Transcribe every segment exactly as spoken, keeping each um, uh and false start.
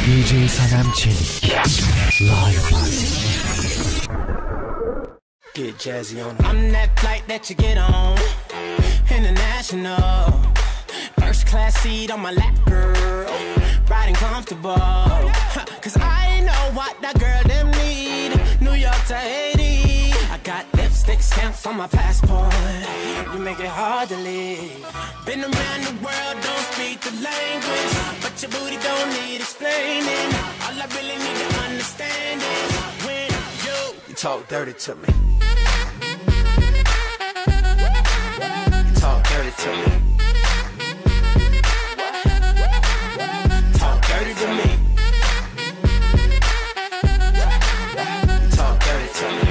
디제이 사남친이 라이브 파티. Get jazzy on. I'm that flight that you get on. International. First class seat on my lap, girl. Riding comfortable. Cause I know what that girl them need. New York to Haiti. I got lipstick stamps on my passport. You make it hard to leave. Been around the world, don't speak the language, but your booty don't need explaining. All I really need to understand is when you, you talk dirty to me. You talk dirty to me. Talk dirty to me. You talk dirty to me.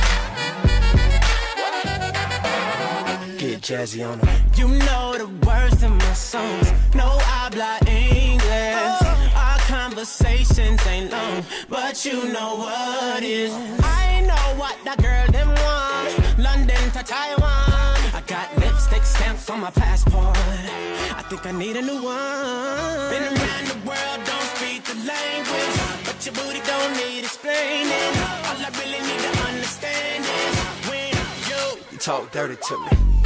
Get jazzy on them. You know the words of my songs. No habla English. Our conversations ain't long, but you know what is. I know what that girl them want. London to Taiwan. I got lipstick stamps on my passport. I think I need a new one. Been around the world, don't speak the language, but your booty don't need explaining. All I really need to understand is when you, you talk dirty to me.